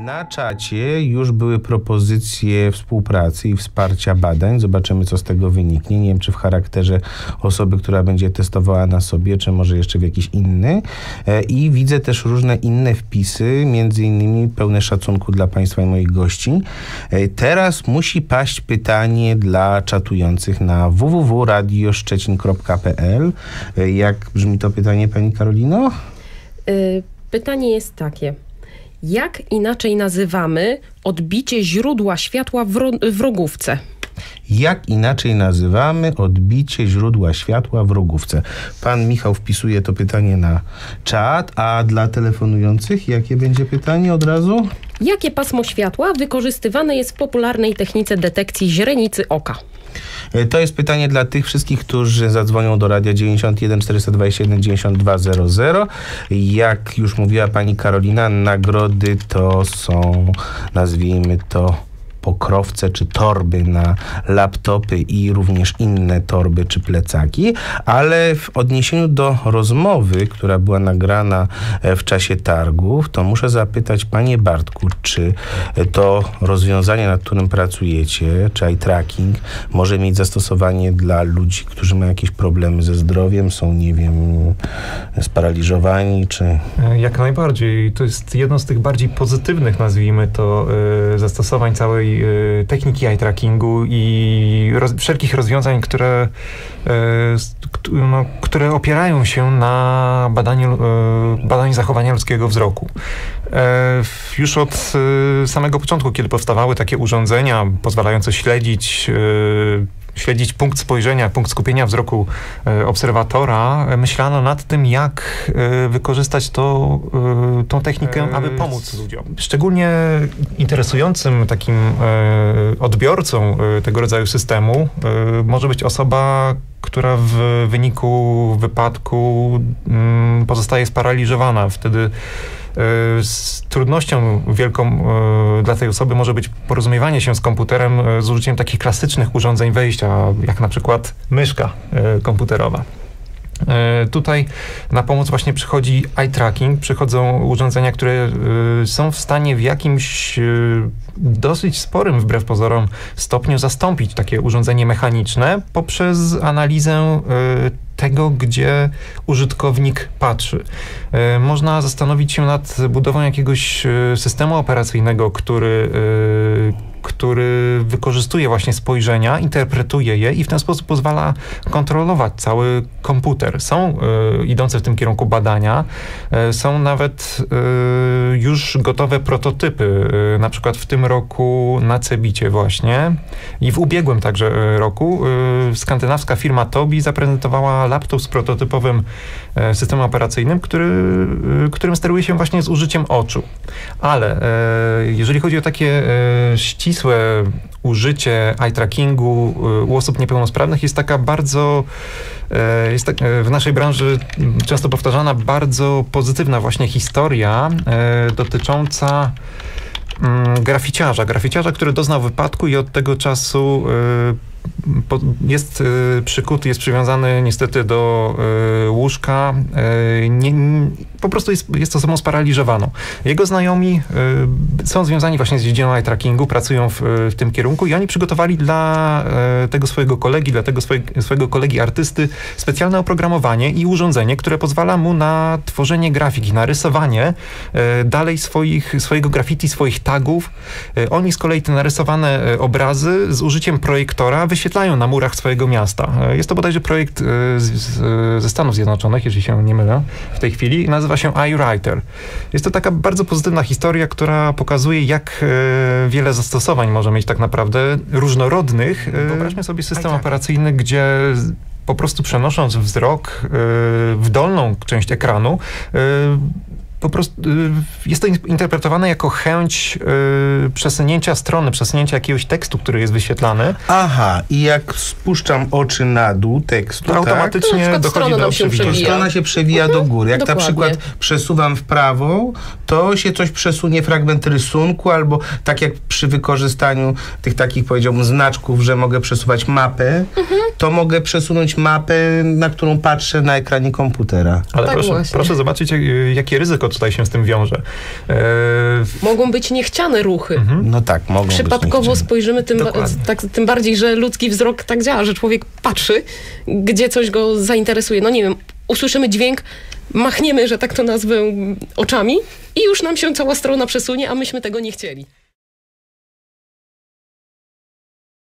Na czacie już były propozycje współpracy i wsparcia badań. Zobaczymy, co z tego wyniknie. Nie wiem, czy w charakterze osoby, która będzie testowała na sobie, czy może jeszcze w jakiś inny. I widzę też różne inne wpisy, między innymi pełne szacunku dla Państwa i moich gości. Teraz musi paść pytanie dla czatujących na www.radioszczecin.pl. Jak brzmi to pytanie, Pani Karolino? Pytanie jest takie. Jak inaczej nazywamy odbicie źródła światła w rogówce? Jak inaczej nazywamy odbicie źródła światła w rogówce? Pan Michał wpisuje to pytanie na czat, a dla telefonujących jakie będzie pytanie od razu? Jakie pasmo światła wykorzystywane jest w popularnej technice detekcji źrenicy oka? To jest pytanie dla tych wszystkich, którzy zadzwonią do radia 91 421 9200. Jak już mówiła pani Karolina, nagrody to są, nazwijmy to, pokrowce czy torby na laptopy i również inne torby czy plecaki, ale w odniesieniu do rozmowy, która była nagrana w czasie targów, to muszę zapytać, panie Bartku, czy to rozwiązanie, nad którym pracujecie, czy eye tracking, może mieć zastosowanie dla ludzi, którzy mają jakieś problemy ze zdrowiem, są, nie wiem, sparaliżowani, czy... Jak najbardziej. To jest jedno z tych bardziej pozytywnych, nazwijmy to, zastosowań całej techniki eye trackingu i wszelkich rozwiązań, które opierają się na badaniu zachowania ludzkiego wzroku. Już od samego początku, kiedy powstawały takie urządzenia pozwalające śledzić punkt spojrzenia, punkt skupienia wzroku obserwatora, myślano nad tym, jak wykorzystać tą technikę, aby pomóc ludziom. Szczególnie interesującym takim odbiorcą tego rodzaju systemu może być osoba, która w wyniku wypadku pozostaje sparaliżowana. Wtedy z trudnością wielką dla tej osoby może być porozumiewanie się z komputerem z użyciem takich klasycznych urządzeń wejścia, jak na przykład myszka komputerowa. Tutaj na pomoc właśnie przychodzi eye tracking, przychodzą urządzenia, które są w stanie w jakimś dosyć sporym, wbrew pozorom, stopniu zastąpić takie urządzenie mechaniczne poprzez analizę tego, gdzie użytkownik patrzy. Można zastanowić się nad budową jakiegoś systemu operacyjnego, który wykorzystuje właśnie spojrzenia, interpretuje je i w ten sposób pozwala kontrolować cały komputer. Są idące w tym kierunku badania, są nawet już gotowe prototypy, na przykład w tym roku na Cebicie właśnie i w ubiegłym także roku skandynawska firma Tobii zaprezentowała laptop z prototypowym systemem operacyjnym, którym steruje się właśnie z użyciem oczu. Ale jeżeli chodzi o takie ścisłe użycie eye trackingu u osób niepełnosprawnych, jest taka bardzo, w naszej branży często powtarzana bardzo pozytywna właśnie historia dotycząca graficiarza, który doznał wypadku i od tego czasu jest przykuty, jest przywiązany niestety do łóżka. Po prostu jest osobą sparaliżowaną. Jego znajomi są związani właśnie z dziedziną eye trackingu, pracują w tym kierunku i oni przygotowali dla tego swojego kolegi, dla tego swojego kolegi artysty specjalne oprogramowanie i urządzenie, które pozwala mu na tworzenie grafiki, na rysowanie dalej swojego graffiti, swoich tagów. Oni z kolei te narysowane obrazy z użyciem projektora wyświetlają na murach swojego miasta. Jest to bodajże projekt ze Stanów Zjednoczonych, jeżeli się nie mylę w tej chwili. Nazywa się iWriter. Jest to taka bardzo pozytywna historia, która pokazuje, jak wiele zastosowań może mieć tak naprawdę różnorodnych. Wyobraźmy sobie system operacyjny, gdzie po prostu przenosząc wzrok w dolną część ekranu, po prostu jest to interpretowane jako chęć przesunięcia strony, przesunięcia jakiegoś tekstu, który jest wyświetlany. Aha, i jak spuszczam oczy na dół tekstu, to automatycznie dochodzi do przewijania. Strona się przewija do góry. Jak Dokładnie. na przykład przesuwam w prawo, to się coś przesunie, fragment rysunku, albo tak jak przy wykorzystaniu tych takich, powiedziałbym, znaczków, że mogę przesuwać mapę, to mogę przesunąć mapę, na którą patrzę na ekranie komputera. Ale Tak proszę zobaczyć, jakie ryzyko tutaj się z tym wiąże. Mogą być niechciane ruchy. No tak, mogą Przypadkowo być spojrzymy, tym bardziej, że ludzki wzrok tak działa, że człowiek patrzy, gdzie coś go zainteresuje. No nie wiem, usłyszymy dźwięk, machniemy, że tak to nazwę, oczami i już nam się cała strona przesunie, a myśmy tego nie chcieli.